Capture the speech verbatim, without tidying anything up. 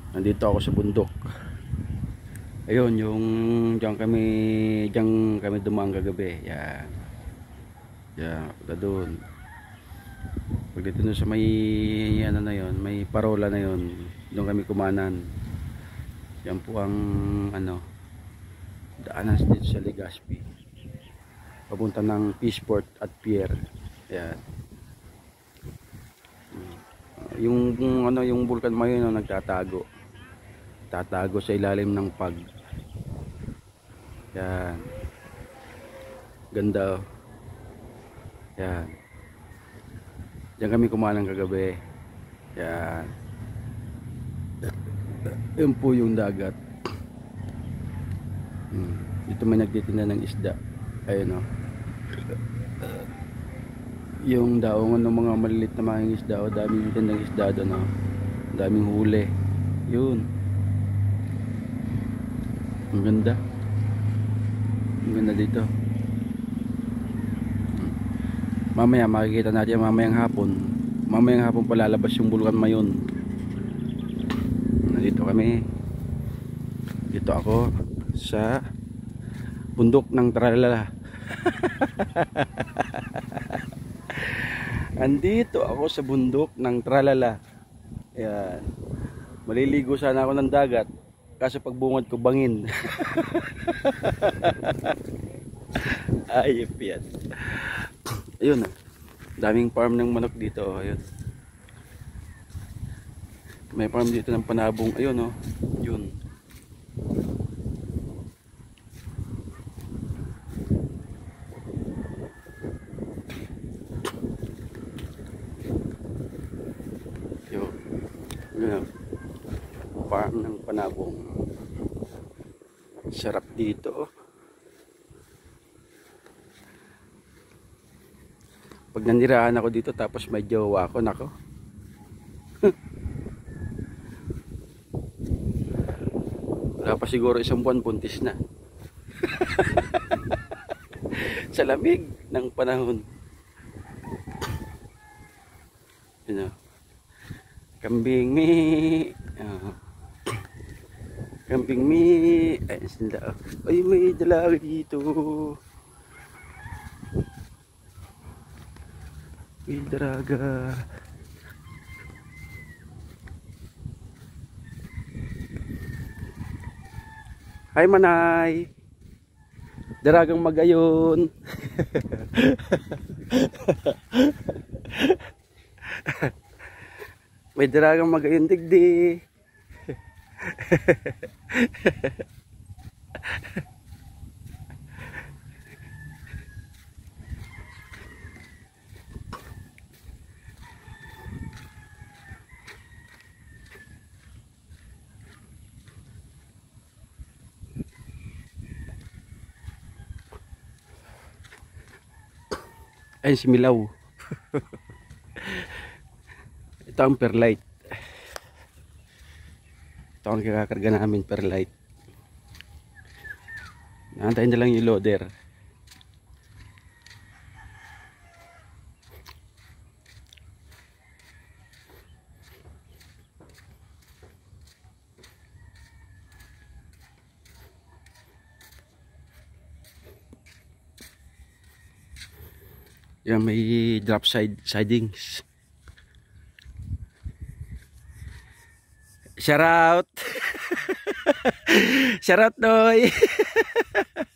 Nandito ako sa bundok. Ayun, yung diyan kami, diyan kami dumaan kagabi. Yan. Yan, punta doon. Pag dito na sa may ano na yon, may parola na yon, doon kami kumanan. Yan po ang ano, daanan dito sa Legazpi. Papunta ng Peaceport at Pier. Yan. Yung, yung ano, yung bulkan mayon no, nagtatago. Tatago sa ilalim ng pag. Yan. Ganda oh. Yan. Diyan kami kumain kagabi. Yan. Yan po yung dagat. Hmm. Dito may nagtitinda ng isda. Ayun oh. Yung daongan ng mga malilit na mga isda o, daming tindang isda doon oh. Daming huli. Yun. Ang ganda. Ang ganda dito. Mamaya makikita natin mamayang hapon. Mamayang hapon palalabas yung bulkan mayon. Nandito kami. Dito ako sa bundok ng Tralala. Andito ako sa bundok ng Tralala. Ayan. Maliligo sana ako ng dagat. Kaso pagbungad ko bangin. Ayop yan. Ayun ah. Daming farm ng manok dito oh. Ayun. May farm dito ng panabong. Ayun oh. Yun. Yun. Yun. Farm ng panabong. Sarap dito oh. Pag naniraan ako dito tapos may jowa ako, nako. Wala pa siguro isang buwan buntis na. Sa lamig ng panahon. You know, kambing mi. Oh. Kambing mi. Ay, sila. Ay, may dalaga dito. May dalaga. Hi manay. Daragang magayon. May daragang magayon digdi. Ay, si Milaw. Ito ang perlite. Ito ang kakakarga namin, perlite. Naantayin na lang yung loader. Yan, may drop side sidings. Shout out. Shout out Noy.